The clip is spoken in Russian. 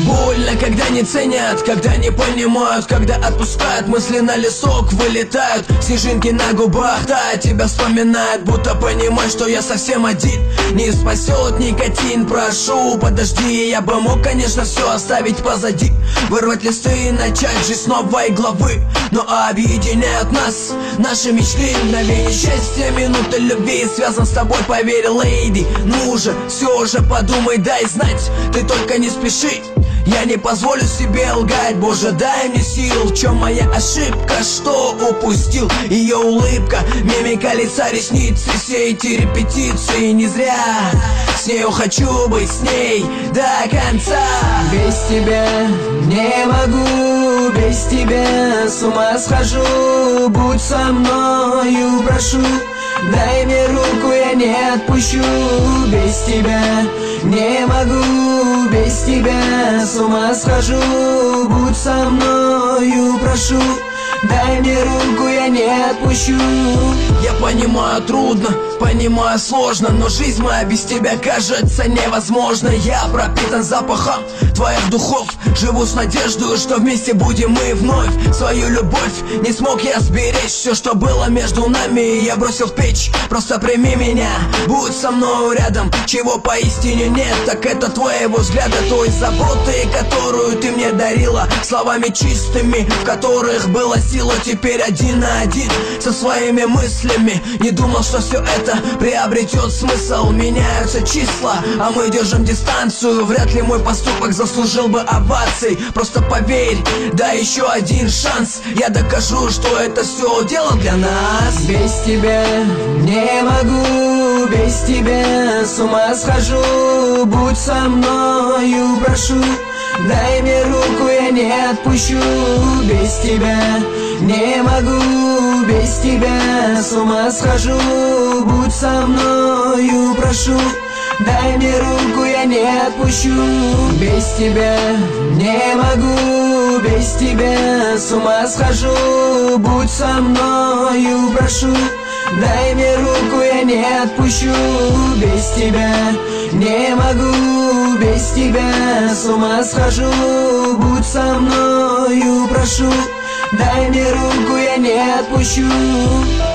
Больно, когда не ценят, когда не понимают, когда отпускают, мысли на лесок вылетают, снежинки на губах, да, тебя вспоминает, будто понимаешь, что я совсем один. Не спасет никотин, прошу, подожди. Я бы мог, конечно, все оставить позади, вырвать листы и начать жизнь с новой главы. Но объединяют нас наши мечты, мгновение счастья, минуты любви. Связан с тобой, поверь, лейди. Ну же, все же подумай, дай знать, ты только не спеши. Я не позволю себе лгать, Боже, дай мне сил. В чем моя ошибка, что упустил? Ее улыбка, мимика лица, ресницы, все эти репетиции не зря. С нею хочу быть, с ней до конца. Без тебя не могу, без тебя с ума схожу. Будь со мною, прошу, дай мне руку, я не отпущу. Без тебя не могу, без тебя с ума схожу. Будь со мною, прошу, дай мне руку, я не отпущу. Я понимаю, трудно, понимаю, сложно, но жизнь моя без тебя кажется невозможно. Я пропитан запахом твоих духов, живу с надеждой, что вместе будем мы вновь. Свою любовь не смог я сберечь, все, что было между нами, я бросил в печь. Просто прими меня, будь со мной рядом. Чего поистине нет, так это твоего взгляда, той заботы, которую ты мне дарила, словами чистыми, в которых была сила. Теперь один на один со своими мыслями. Не думал, что все это приобретет смысл. Меняются числа, а мы держим дистанцию. Вряд ли мой поступок заслужил бы оваций. Просто поверь, дай еще один шанс. Я докажу, что это все дело для нас. Без тебя не могу, без тебя с ума схожу. Будь со мною, прошу, дай мне руку, я не отпущу. Без тебя не могу, без тебя с ума схожу. Будь со мною, прошу, дай мне руку, я не отпущу. Без тебя не могу, без тебя с ума схожу. Будь со мною, прошу, дай мне руку, я не отпущу. Без тебя не могу, без тебя с ума схожу. Будь со мною, прошу, дай мне руку, я не отпущу.